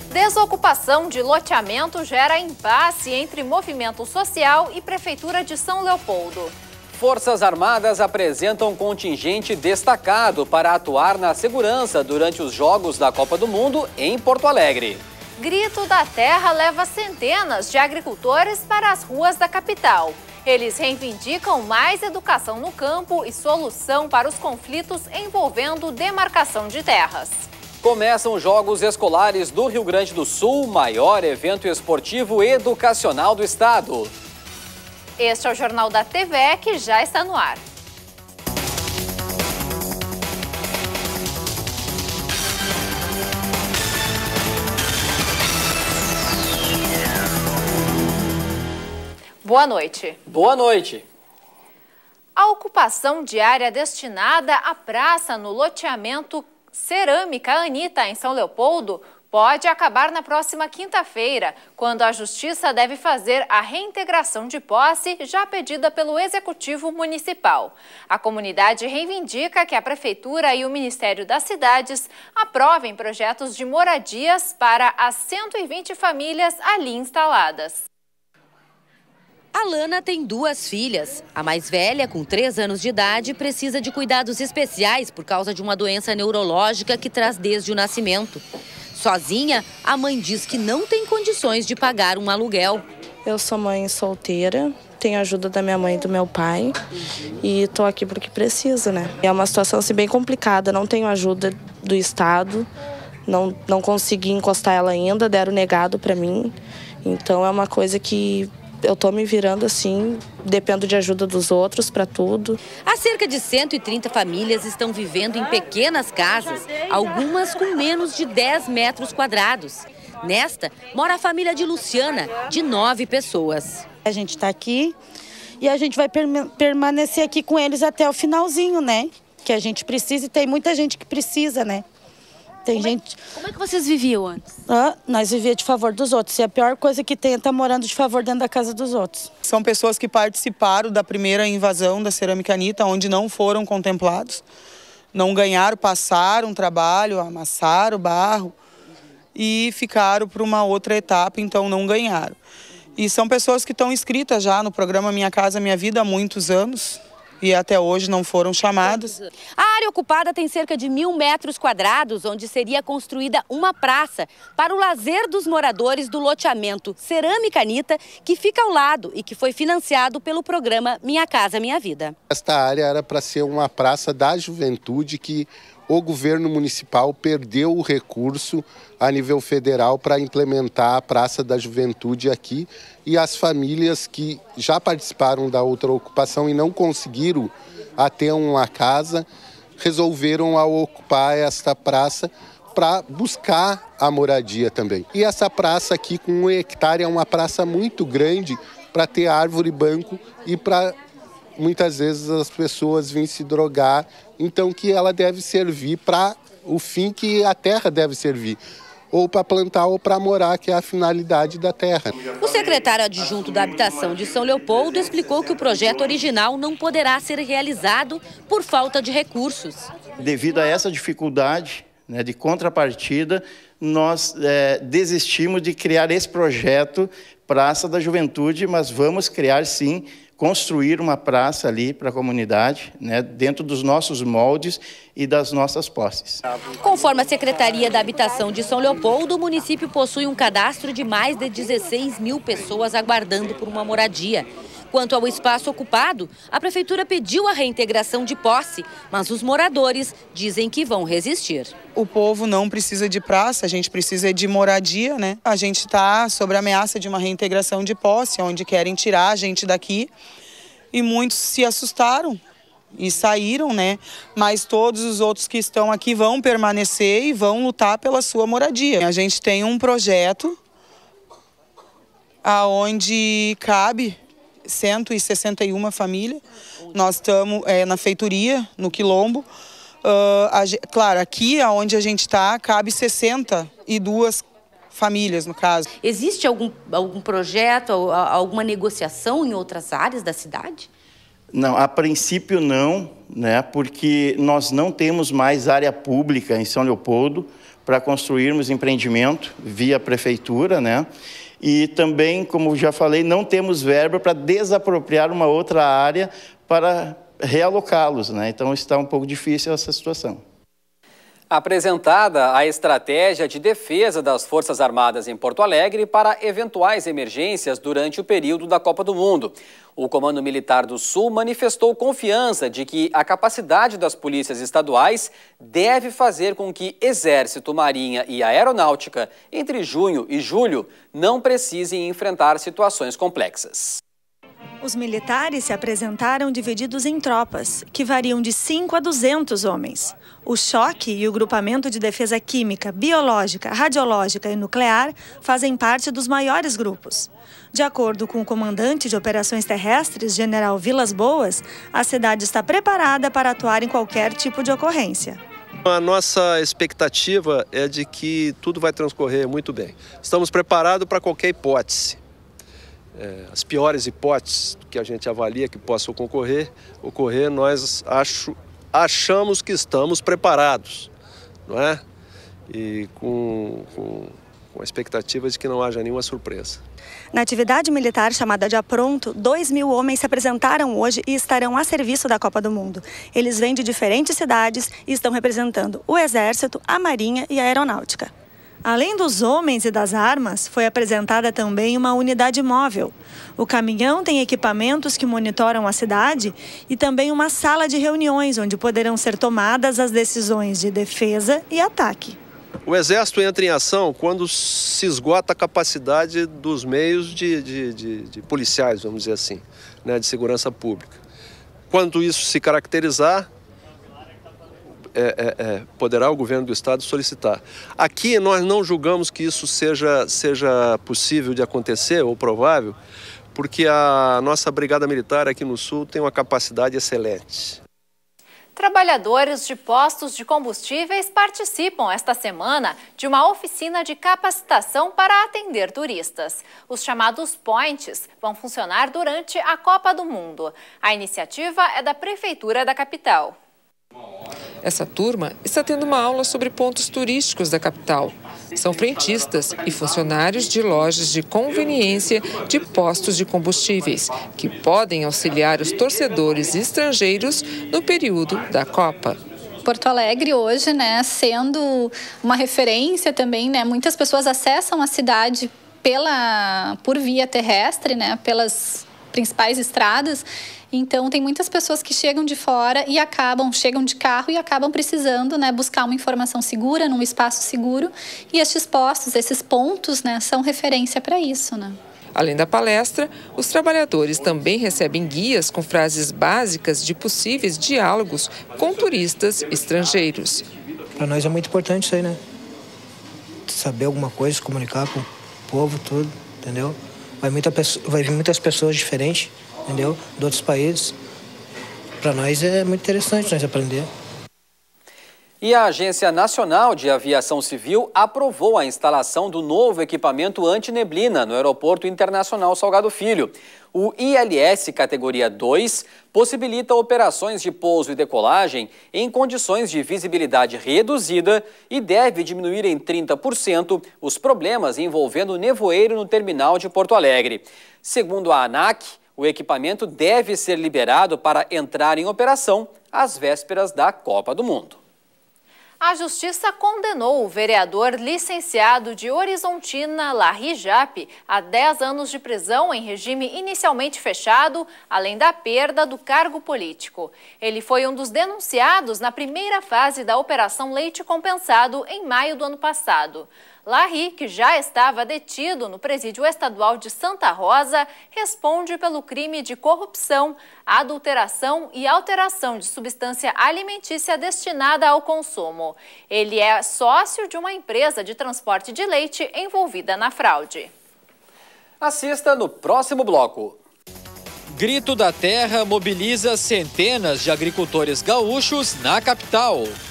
Desocupação de loteamento gera impasse entre movimento social e Prefeitura de São Leopoldo. Forças Armadas apresentam contingente destacado para atuar na segurança durante os Jogos da Copa do Mundo em Porto Alegre. Grito da Terra leva centenas de agricultores para as ruas da capital. Eles reivindicam mais educação no campo e solução para os conflitos envolvendo demarcação de terras. Começam os Jogos Escolares do Rio Grande do Sul, maior evento esportivo educacional do estado. Este é o Jornal da TVE que já está no ar. Boa noite. Boa noite. A ocupação de área destinada à praça no loteamento Cerâmica Anitta, em São Leopoldo, pode acabar na próxima quinta-feira, quando a Justiça deve fazer a reintegração de posse já pedida pelo Executivo Municipal. A comunidade reivindica que a Prefeitura e o Ministério das Cidades aprovem projetos de moradias para as 120 famílias ali instaladas. A Lana tem 2 filhas. A mais velha, com 3 anos de idade, precisa de cuidados especiais por causa de uma doença neurológica que traz desde o nascimento. Sozinha, a mãe diz que não tem condições de pagar um aluguel. Eu sou mãe solteira, tenho ajuda da minha mãe e do meu pai e estou aqui porque preciso, né? É uma situação assim, bem complicada, não tenho ajuda do Estado, não consegui encostar ela ainda, deram negado para mim. Então é uma coisa que eu tô me virando assim, dependo de ajuda dos outros para tudo. Há cerca de 130 famílias estão vivendo em pequenas casas, algumas com menos de 10 metros quadrados. Nesta, mora a família de Luciana, de 9 pessoas. A gente está aqui e a gente vai permanecer aqui com eles até o finalzinho, né? Que a gente precisa e tem muita gente que precisa, né? Como é que vocês viviam antes? Nós vivíamos de favor dos outros. E a pior coisa que tem é estar morando de favor dentro da casa dos outros. São pessoas que participaram da primeira invasão da Cerâmica Anitta, onde não foram contemplados. Não ganharam, passaram trabalho, amassaram barro e ficaram para uma outra etapa, então não ganharam. E são pessoas que estão inscritas já no programa Minha Casa Minha Vida há muitos anos. E até hoje não foram chamadas. A área ocupada tem cerca de 1.000 metros quadrados, onde seria construída uma praça para o lazer dos moradores do loteamento Cerâmica Anitta, que fica ao lado e que foi financiado pelo programa Minha Casa Minha Vida. Esta área era para ser uma praça da juventude que o governo municipal perdeu o recurso a nível federal para implementar a Praça da Juventude aqui, e as famílias que já participaram da outra ocupação e não conseguiram até uma casa, resolveram ocupar esta praça para buscar a moradia também. E essa praça aqui com 1 hectare é uma praça muito grande para ter árvore e banco e para muitas vezes as pessoas vêm se drogar, então que ela deve servir para o fim que a terra deve servir, ou para plantar ou para morar, que é a finalidade da terra. O secretário adjunto da Habitação de São Leopoldo explicou que o projeto original não poderá ser realizado por falta de recursos. Devido a essa dificuldade, de contrapartida, nós desistimos de criar esse projeto Praça da Juventude, mas vamos criar sim, construir uma praça ali para a comunidade, dentro dos nossos moldes e das nossas posses. Conforme a Secretaria da Habitação de São Leopoldo, o município possui um cadastro de mais de 16.000 pessoas aguardando por uma moradia. Quanto ao espaço ocupado, a Prefeitura pediu a reintegração de posse, mas os moradores dizem que vão resistir. O povo não precisa de praça, a gente precisa de moradia, né? A gente está sob a ameaça de uma reintegração de posse, onde querem tirar a gente daqui, e muitos se assustaram e saíram, né? Mas todos os outros que estão aqui vão permanecer e vão lutar pela sua moradia. A gente tem um projeto aonde cabe 161 famílias. Nós estamos na feitoria, no Quilombo. Claro, aqui onde a gente está, cabe 62 famílias, no caso. Existe algum projeto, alguma negociação em outras áreas da cidade? Não, a princípio não, porque nós não temos mais área pública em São Leopoldo. O para construirmos empreendimento via prefeitura, né? E também, como já falei, não temos verba para desapropriar uma outra área para realocá-los, né? Então está um pouco difícil essa situação. Apresentada a estratégia de defesa das Forças Armadas em Porto Alegre para eventuais emergências durante o período da Copa do Mundo. O Comando Militar do Sul manifestou confiança de que a capacidade das polícias estaduais deve fazer com que Exército, Marinha e Aeronáutica, entre junho e julho, não precisem enfrentar situações complexas. Os militares se apresentaram divididos em tropas, que variam de 5 a 200 homens. O Choque e o Grupamento de Defesa Química, Biológica, Radiológica e Nuclear fazem parte dos maiores grupos. De acordo com o comandante de Operações Terrestres, General Vilas Boas, a cidade está preparada para atuar em qualquer tipo de ocorrência. A nossa expectativa é de que tudo vai transcorrer muito bem. Estamos preparados para qualquer hipótese. As piores hipóteses que a gente avalia que possam ocorrer, nós achamos que estamos preparados, não é? E com a expectativa de que não haja nenhuma surpresa. Na atividade militar chamada de Apronto, 2.000 homens se apresentaram hoje e estarão a serviço da Copa do Mundo. Eles vêm de diferentes cidades e estão representando o Exército, a Marinha e a Aeronáutica. Além dos homens e das armas, foi apresentada também uma unidade móvel. O caminhão tem equipamentos que monitoram a cidade e também uma sala de reuniões onde poderão ser tomadas as decisões de defesa e ataque. O Exército entra em ação quando se esgota a capacidade dos meios de policiais, vamos dizer assim, né, de segurança pública. Quando isso se caracterizar, poderá o governo do estado solicitar. Aqui nós não julgamos que isso seja possível de acontecer ou provável, porque a nossa brigada militar aqui no sul tem uma capacidade excelente. Trabalhadores de postos de combustíveis participam esta semana de uma oficina de capacitação para atender turistas. Os chamados points vão funcionar durante a Copa do Mundo. A iniciativa é da Prefeitura da capital. Essa turma está tendo uma aula sobre pontos turísticos da capital. São frentistas e funcionários de lojas de conveniência de postos de combustíveis, que podem auxiliar os torcedores estrangeiros no período da Copa. Porto Alegre hoje, sendo uma referência também, muitas pessoas acessam a cidade por via terrestre, pelas principais estradas. Então, tem muitas pessoas que chegam de fora e chegam de carro e acabam precisando, buscar uma informação segura, num espaço seguro. E esses postos, esses pontos, são referência para isso, Além da palestra, os trabalhadores também recebem guias com frases básicas de possíveis diálogos com turistas estrangeiros. Para nós é muito importante isso aí, Saber alguma coisa, se comunicar com o povo, tudo, entendeu? Vai vir muitas pessoas diferentes, entendeu? De outros países. Para nós é muito interessante nós aprender. E a Agência Nacional de Aviação Civil aprovou a instalação do novo equipamento anti-neblina no Aeroporto Internacional Salgado Filho. O ILS categoria 2 possibilita operações de pouso e decolagem em condições de visibilidade reduzida e deve diminuir em 30% os problemas envolvendo nevoeiro no terminal de Porto Alegre. Segundo a ANAC, o equipamento deve ser liberado para entrar em operação às vésperas da Copa do Mundo. A Justiça condenou o vereador licenciado de Horizontina, Larry Jape, a 10 anos de prisão em regime inicialmente fechado, além da perda do cargo político. Ele foi um dos denunciados na primeira fase da Operação Leite Compensado em maio do ano passado. Larry, que já estava detido no Presídio Estadual de Santa Rosa, responde pelo crime de corrupção, adulteração e alteração de substância alimentícia destinada ao consumo. Ele é sócio de uma empresa de transporte de leite envolvida na fraude. Assista no próximo bloco. Grito da Terra mobiliza centenas de agricultores gaúchos na capital.